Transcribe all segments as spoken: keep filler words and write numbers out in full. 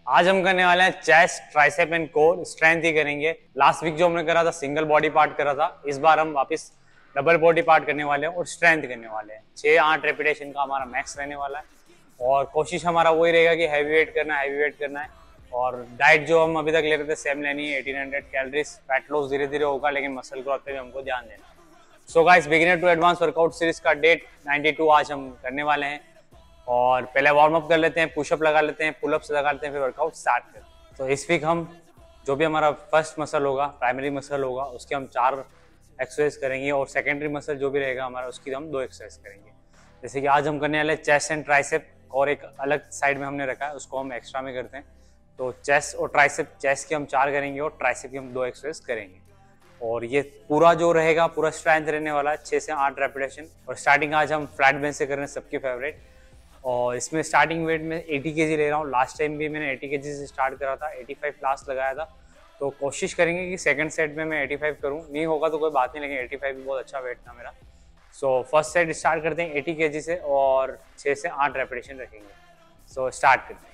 आज हम करने वाले हैं chest, tricep and core strength ही करेंगे। लास्ट वीक जो हमने करा था सिंगल बॉडी पार्ट करा था, इस बार हम वापस डबल बॉडी पार्ट करने वाले हैं और स्ट्रेंथ करने वाले हैं। छः आठ रेपिटेशन का हमारा मैक्स रहने वाला है और कोशिश हमारा वही रहेगा कि हैवी वेट करना है हैवी वेट करना है। और डाइट जो हम अभी तक ले रहे थे सेम लेनी है, अठारह सौ कैलोरीज। फैट लॉस धीरे धीरे होगा लेकिन मसल ग्रोथ पे भी हमको ध्यान देना है। So guys, beginner to advance workout series का डेट बानवे आज हम करने वाले हैं। और पहले वार्म अप कर लेते हैं, पुशअप लगा लेते हैं, पुलअप्स लगा लेते हैं, फिर वर्कआउट स्टार्ट करते हैं। तो इस वीक हम जो भी हमारा फर्स्ट मसल होगा, प्राइमरी मसल होगा, उसके हम चार एक्सरसाइज करेंगे और सेकेंडरी मसल जो भी रहेगा हमारा उसकी हम दो एक्सरसाइज करेंगे। जैसे कि आज हम करने वाले चेस्ट एंड ट्राइसेप और एक अलग साइड में हमने रखा है, उसको हम एक्स्ट्रा में करते हैं। तो चेस्ट और ट्राइसेप, चेस्ट की हम चार करेंगे और ट्राइसेप की हम दो एक्सरसाइज करेंगे। और ये पूरा जो रहेगा पूरा स्ट्रेंथ रहने वाला है, छः से आठ रेपिटेशन। और स्टार्टिंग आज हम फ्लैट बेंच से कर रहे हैं, सबकी फेवरेट। और इसमें स्टार्टिंग वेट में अस्सी केजी ले रहा हूँ। लास्ट टाइम भी मैंने अस्सी केजी से स्टार्ट करा था, पचासी लास्ट लगाया था। तो कोशिश करेंगे कि सेकंड सेट में मैं पचासी करूँ, नहीं होगा तो कोई बात नहीं, लेकिन पचासी भी बहुत अच्छा वेट था मेरा। सो फर्स्ट सेट स्टार्ट करते हैं अस्सी केजी से और छः से आठ रेपिटेशन रखेंगे। सो स्टार्ट करते हैं।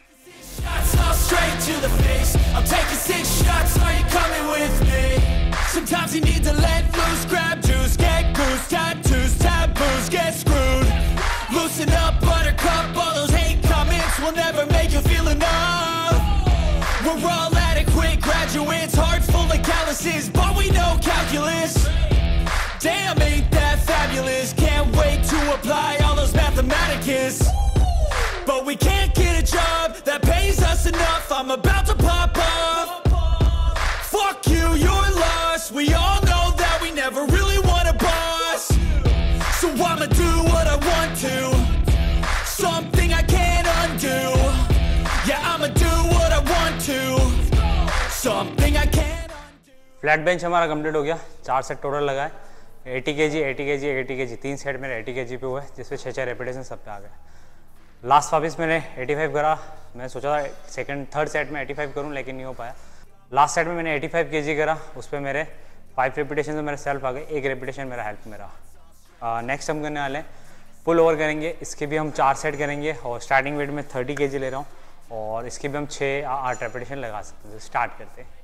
Sometimes you need to let loose, grab juice, get goose, tattoos, taboos, get screwed. Loosen up, buttercup, all those hate comments will never make you feel enough. We're all adequate graduates, heart full of calluses, but we know calculus. Damn, ain't that fabulous? Can't wait to apply all those mathematicus. But we can't get a job that pays us enough. I'm about to pop off. Fuck you, you're lost. We all know that we never really want a boss. So I'ma do what I want to. Something I can't undo. Yeah, I'ma do what I want to. Something I can't undo. Flat bench हमारा complete हो गया, चार set total लगा है। अस्सी KG, अस्सी KG, अस्सी KG, तीन सेट मेरे अस्सी केजी पे हुए, जिसमें छः छः रेपिटेशन सब पे आ गए। लास्ट वापस मैंने पचासी करा। मैं सोचा था सेकंड थर्ड सेट में पचासी करूं, लेकिन नहीं हो पाया। लास्ट सेट में मैंने पचासी केजी करा, उस पर मेरे फाइव रेपिटेशन में मेरे सेल्फ आ गए, एक रेपिटेशन मेरा हेल्प मेरा। नेक्स्ट हम करने वाले हैं पुल ओवर करेंगे। इसके भी हम चार सेट करेंगे और स्टार्टिंग वेट में तीस केजी ले रहा हूँ और इसके भी हम छः आठ रेपिटेशन लगा सकते हैं। स्टार्ट करते हैं।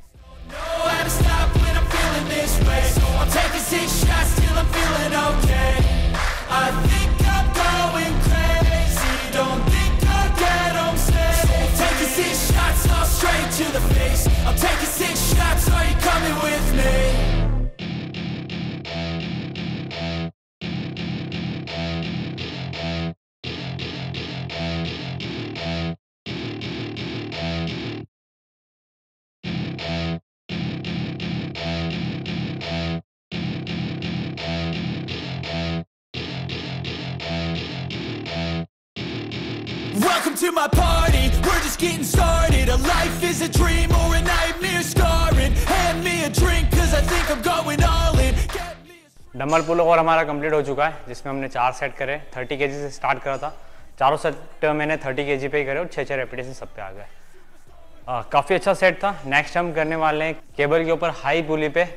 Straight to the face. I'm taking six shots. Are you coming with me? Welcome to my party, we're just getting started. A life is a dream or a nightmare scarring. Hand me a drink cause I think I'm going all in. Dumbbell pull over हमारा complete हो चुका है, जिसमें हमने चार set करे। तीस KG से स्टार्ट करा था, चारों सेट मैंने तीस केजी पे ही करे और छः छः रेपिटेशन सब पे आ गए। काफ़ी अच्छा सेट था। नेक्स्ट हम करने वाले हैं केबल के ऊपर हाई पुली पे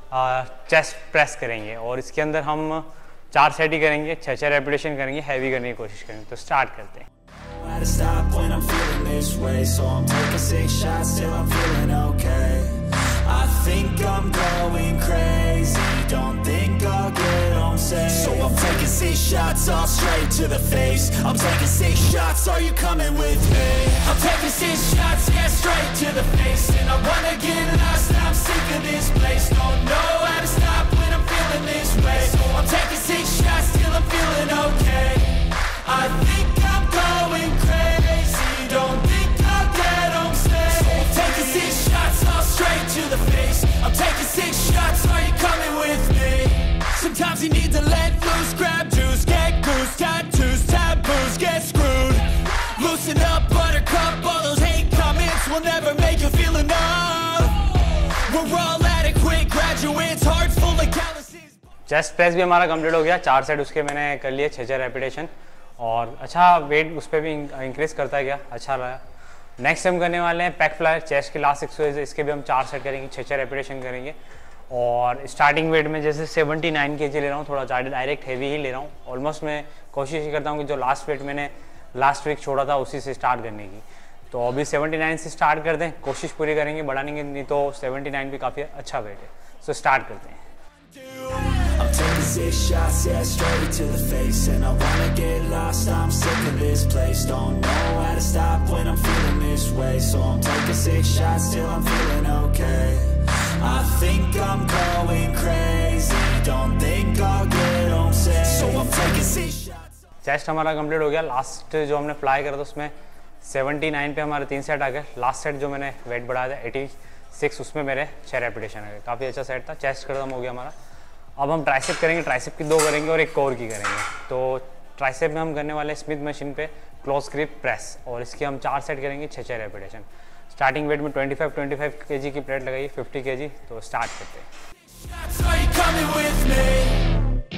चेस्ट प्रेस करेंगे और इसके अंदर हम चार सेट ही करेंगे, छः छः रेपिटेशन करेंगे, हैवी करने की कोशिश करेंगे। तो स्टार्ट करते हैं। To stop when I'm feeling this way, so I'm taking six shots till I'm feeling okay. I think I'm going crazy, don't think I'll get home safe. So I'm taking six shots all straight to the face. I'm taking six shots, are you coming with me? I'm taking six shots, yeah, straight to the face. And I wanna get lost, I'm sick of this place. Don't know how to stop when I'm feeling this way. So I'm taking six shots till I'm feeling okay. I think I'm going crazy, don't think I'll get home safe. Taking six shots all straight to the face. I'm taking six shots, are you coming with me? Sometimes you need to let loose, grab juice, get goose, tattoos, taboos, get screwed. Loosen up, buttercup, all those hate comments will never make you feel enough. We're all adequate graduates, heart full of calluses. Chest press भी हमारा complete हो गया, चार set उसके मैंने कर लिए, छः छः रेपिटेशन और अच्छा वेट उस पर भी इंक्रीज करता गया, अच्छा रहा। नेक्स्ट हम करने वाले हैं पैक फ्लाई, चेस्ट की लास्ट एक्सरसाइज, इसके भी हम चार सेट करेंगे, छः छः रेपिटेशन करेंगे। और स्टार्टिंग वेट में जैसे उन्यासी केजी ले रहा हूँ, थोड़ा ज़्यादा डायरेक्ट हैवी ही ले रहा हूँ। ऑलमोस्ट मैं कोशिश ही करता हूँ कि जो लास्ट वेट मैंने लास्ट वीक छोड़ा था उसी से स्टार्ट करने की। तो अभी उन्यासी से स्टार्ट करते हैं, कोशिश पूरी करेंगे, बढ़ाएंगे नहीं तो उन्यासी भी काफ़ी अच्छा वेट है। सो स्टार्ट करते हैं। I'm taking six shots, yeah, straight to the face. And I wanna get lost, I'm sick of this place. Don't know how to stop when I'm feeling this way. So I'm taking six shots till I'm feeling okay. I think I'm going crazy, don't think I'll get home safe. So I'm taking six shots. Chest हमारा complete हो गया। Last जो हमने fly करा था उसमें उन्यासी पे हमारे तीन सेट आ गए। लास्ट सेट जो मैंने वेट बढ़ाया था छियासी, उसमें मेरे छः रेपिटेशन आ गए। काफ़ी अच्छा सेट था। चेस्ट खत्म हो गया हमारा। अब हम ट्राइसेप करेंगे। ट्राइसेप की दो करेंगे और एक कोर की करेंगे। तो ट्राइसेप में हम करने वाले स्मिथ मशीन पे क्लोज ग्रिप प्रेस, और इसके हम चार सेट करेंगे, छः छः रेपिटेशन। स्टार्टिंग वेट में पच्चीस पच्चीस केजी की प्लेट लगाइए, पचास केजी। तो स्टार्ट करते हैं।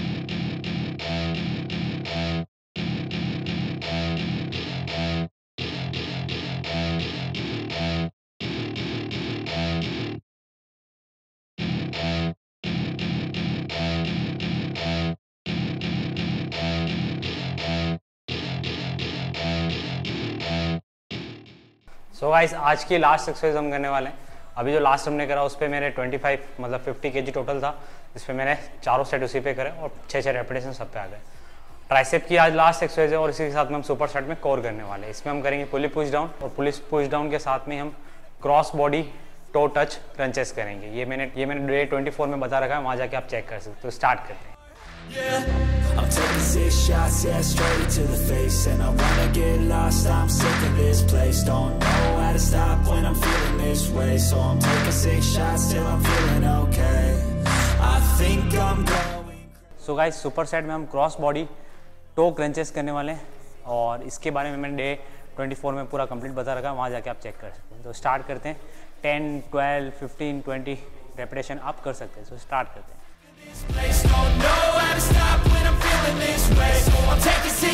सो so गाइस, आज की लास्ट एक्सरसाइज हम करने वाले हैं। अभी जो लास्ट हमने करा उस पर मेरे पच्चीस मतलब पचास केजी टोटल था, जिस पे मैंने चारों सेट उसी पे करे और छः छः रेपिटेशन सब पे आ गए। ट्राइसेप की आज लास्ट एक्सरसाइज है और इसी के साथ में हम सुपर सेट में कोर करने वाले हैं। इसमें हम करेंगे पुली पुश डाउन, और पुली पुश डाउन के साथ में हम cross body toe touch crunches करेंगे। ये मैंने ये मैंने डे चौबीस में बता रखा है, वहाँ जाके आप चेक कर सकते हो। तो स्टार्ट करते हैं। Yeah, I'm taking six shots, yeah, straight to the face. And I wanna get lost, I'm sick of this place. Don't know how to stop when I'm feeling this way. So I'm taking six shots till I'm feeling okay. I think I'm going. So guys, super set में हम cross body to crunches करने वाले हैं, और इसके बारे में मैंने डे चौबीस में पूरा कंप्लीट बता रखा है, वहाँ जाके आप चेक कर सकते हैं। तो स्टार्ट करते हैं। Ten, twelve, fifteen, twenty repetition आप कर सकते हैं। तो स्टार्ट करते हैं। Don't know how to stop when I'm feeling this way. So I'm taking